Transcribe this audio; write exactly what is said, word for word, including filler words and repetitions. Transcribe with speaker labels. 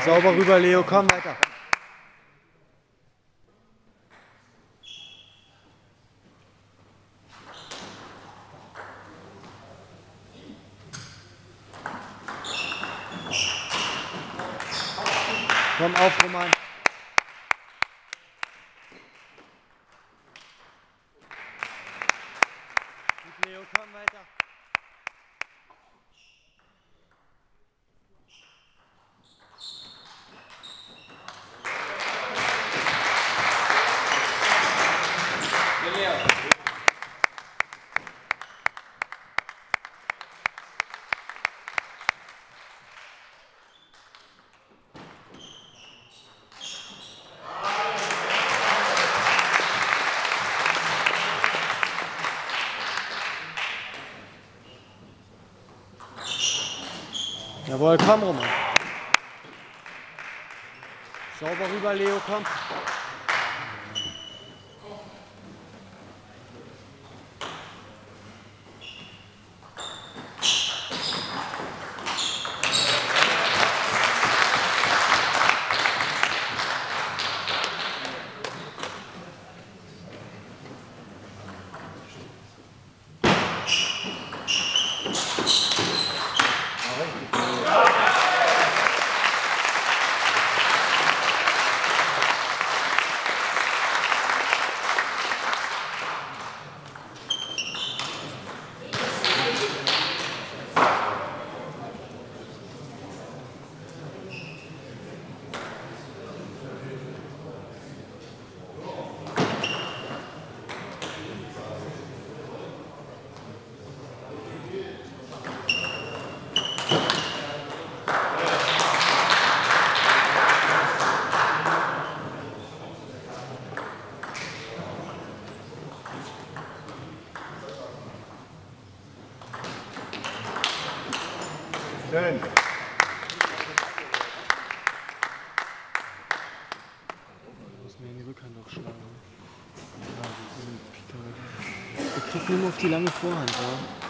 Speaker 1: Sauber rüber, Leo, komm weiter. Komm auf, Roman. Gut, Leo, komm weiter. Jawohl, komm, Roman. Sauber rüber, Leo, komm.
Speaker 2: Schön.
Speaker 1: Ich muss mir in die Rückhand noch schlagen. Ja, wir kriegen nur auf die lange Vorhand, ja.